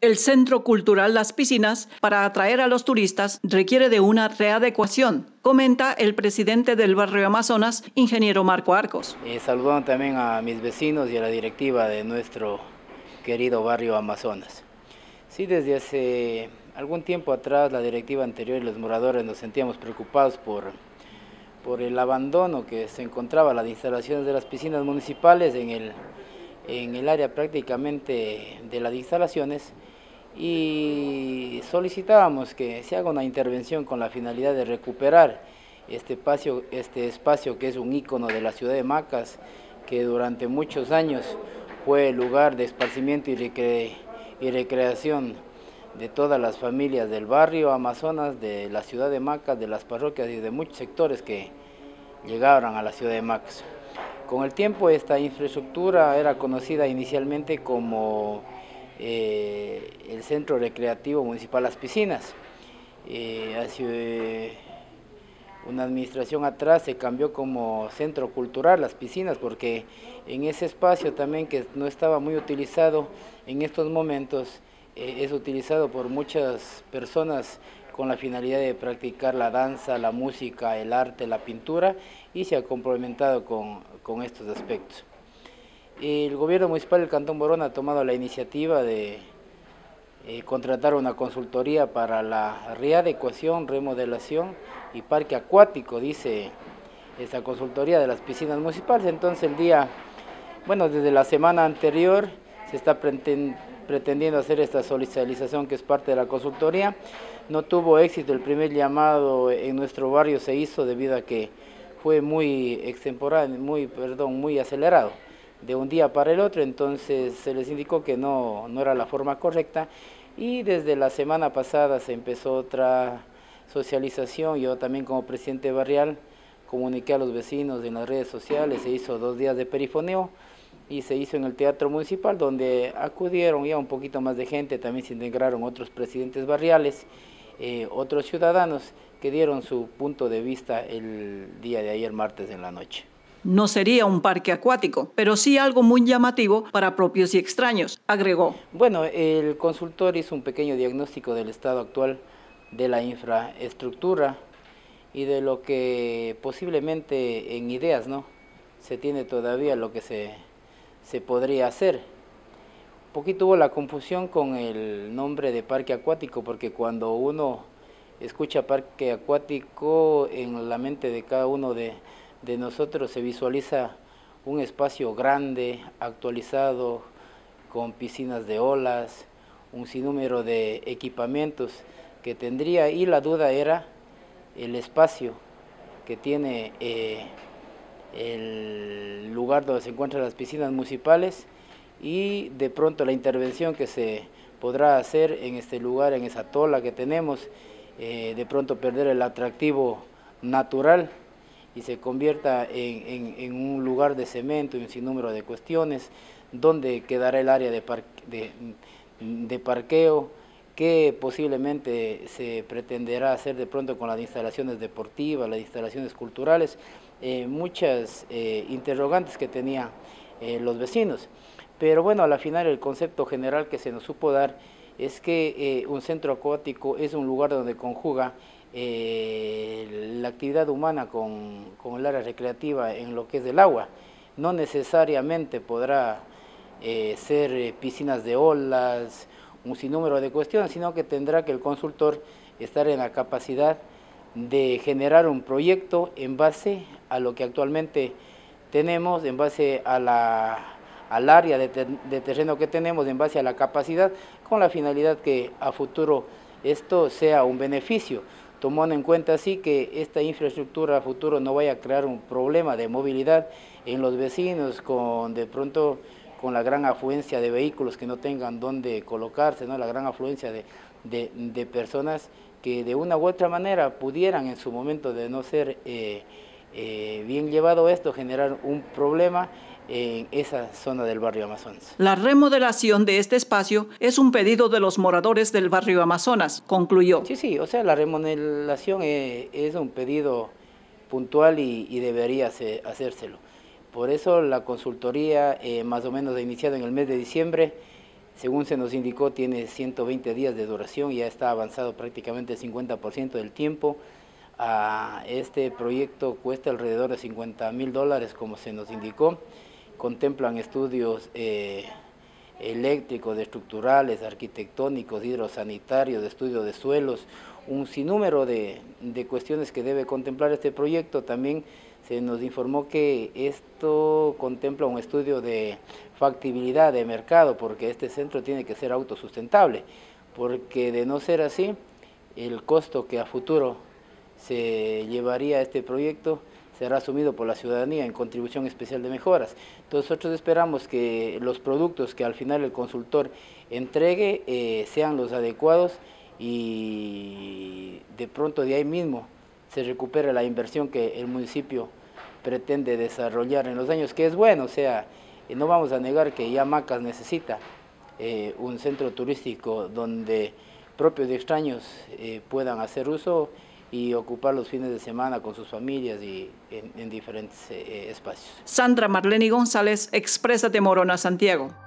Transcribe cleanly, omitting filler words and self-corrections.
El Centro Cultural Las Piscinas, para atraer a los turistas, requiere de una readecuación, comenta el presidente del barrio Amazonas, ingeniero Marco Arcos. Saludando también a mis vecinos y a la directiva de nuestro querido barrio Amazonas. Sí, desde hace algún tiempo atrás, la directiva anterior y los moradores nos sentíamos preocupados por el abandono que se encontraba las instalaciones de las piscinas municipales en el área prácticamente de las instalaciones, y solicitábamos que se haga una intervención con la finalidad de recuperar este espacio que es un ícono de la ciudad de Macas, que durante muchos años fue lugar de esparcimiento y recreación de todas las familias del barrio Amazonas, de la ciudad de Macas, de las parroquias y de muchos sectores que llegaron a la ciudad de Macas. Con el tiempo esta infraestructura era conocida inicialmente como el Centro Recreativo Municipal Las Piscinas. Hace una administración atrás se cambió como Centro Cultural Las Piscinas, porque en ese espacio también, que no estaba muy utilizado en estos momentos, es utilizado por muchas personas con la finalidad de practicar la danza, la música, el arte, la pintura, y se ha complementado con estos aspectos. El gobierno municipal del Cantón Morón ha tomado la iniciativa de contratar una consultoría para la readecuación, remodelación y parque acuático, dice esa consultoría de las piscinas municipales. Entonces desde la semana anterior se está pretendiendo hacer esta solicitación, que es parte de la consultoría. No tuvo éxito el primer llamado en nuestro barrio, se hizo debido a que fue muy extemporáneo, muy acelerado, de un día para el otro. Entonces se les indicó que no era la forma correcta, y desde la semana pasada se empezó otra socialización. Yo también, como presidente barrial, comuniqué a los vecinos en las redes sociales, se hizo 2 días de perifoneo y se hizo en el Teatro Municipal, donde acudieron ya un poquito más de gente. También se integraron otros presidentes barriales, otros ciudadanos que dieron su punto de vista el día de ayer, martes en la noche. No sería un parque acuático, pero sí algo muy llamativo para propios y extraños, agregó. Bueno, el consultor hizo un pequeño diagnóstico del estado actual de la infraestructura y de lo que posiblemente en ideas se tiene todavía, lo que se podría hacer. Un poquito hubo la confusión con el nombre de parque acuático, porque cuando uno escucha parque acuático, en la mente de cada uno de nosotros se visualiza un espacio grande, actualizado, con piscinas de olas, un sinnúmero de equipamientos que tendría, y la duda era el espacio que tiene el lugar donde se encuentran las piscinas municipales, y de pronto la intervención que se podrá hacer en este lugar, en esa tola que tenemos, de pronto perder el atractivo natural y se convierta en un lugar de cemento y un sinnúmero de cuestiones, donde quedará el área de parqueo, que posiblemente se pretenderá hacer de pronto con las instalaciones deportivas, las instalaciones culturales, muchas interrogantes que tenían los vecinos. Pero bueno, a la final el concepto general que se nos supo dar es que un centro acuático es un lugar donde conjuga la actividad humana con el área recreativa en lo que es el agua. No necesariamente podrá ser piscinas de olas, un sinnúmero de cuestiones, sino que tendrá que el consultor estar en la capacidad de generar un proyecto en base a lo que actualmente tenemos, en base al área de terreno que tenemos, en base a la capacidad, con la finalidad que a futuro esto sea un beneficio, tomando en cuenta así que esta infraestructura a futuro no vaya a crear un problema de movilidad en los vecinos, de pronto con la gran afluencia de vehículos que no tengan dónde colocarse, la gran afluencia de personas que de una u otra manera pudieran, en su momento de no ser bien llevado esto, generar un problema en esa zona del barrio Amazonas. La remodelación de este espacio es un pedido de los moradores del barrio Amazonas, concluyó. Sí, o sea, la remodelación es un pedido puntual y debería hacérselo. Por eso la consultoría, más o menos iniciada en el mes de diciembre, Según se nos indicó, tiene 120 días de duración y ya está avanzado prácticamente el 50% del tiempo. Este proyecto cuesta alrededor de $50.000, como se nos indicó. Contemplan estudios eléctricos, estructurales, arquitectónicos, hidrosanitarios, de estudio de suelos, un sinnúmero de cuestiones que debe contemplar este proyecto. También se nos informó que esto contempla un estudio de factibilidad de mercado, porque este centro tiene que ser autosustentable, porque de no ser así, el costo que a futuro se llevaría a este proyecto será asumido por la ciudadanía en contribución especial de mejoras. Entonces nosotros esperamos que los productos que al final el consultor entregue sean los adecuados y de pronto de ahí mismo se recupere la inversión que el municipio pretende desarrollar en los años, que es bueno. O sea, no vamos a negar que ya Macas necesita un centro turístico donde propios y extraños puedan hacer uso y ocupar los fines de semana con sus familias y en diferentes espacios. Sandra Marleni González, Exprésate Morona, Santiago.